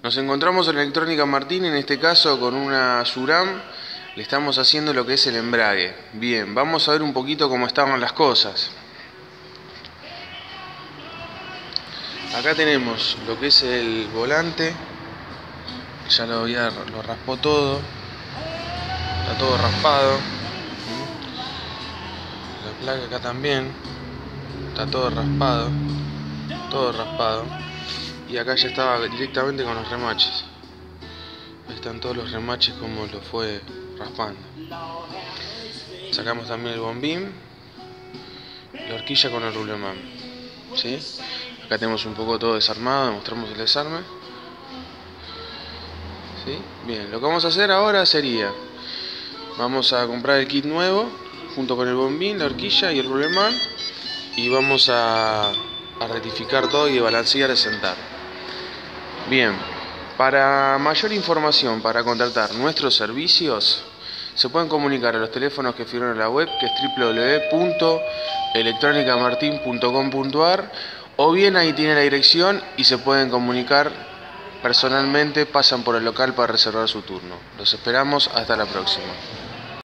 Nos encontramos en Electrónica Martín, en este caso con una Suram. Le estamos haciendo lo que es el embrague. Bien, vamos a ver un poquito cómo estaban las cosas. Acá tenemos lo que es el volante. Ya lo raspó todo. Está todo raspado. La placa acá también. Está todo raspado. Todo raspado. Y acá ya estaba directamente con los remaches. Ahí están todos los remaches como lo fue raspando. Sacamos también el bombín, la horquilla con el rulemán. ¿Sí? Acá tenemos un poco todo desarmado, mostramos el desarme. ¿Sí? Bien, lo que vamos a hacer ahora sería, vamos a comprar el kit nuevo, junto con el bombín, la horquilla y el rulemán, y vamos a rectificar todo y balancear y sentar. Bien, para mayor información, para contratar nuestros servicios, se pueden comunicar a los teléfonos que figuran en la web, que es www.electronicamartin.com.ar, o bien ahí tiene la dirección y se pueden comunicar personalmente, pasan por el local para reservar su turno. Los esperamos, hasta la próxima.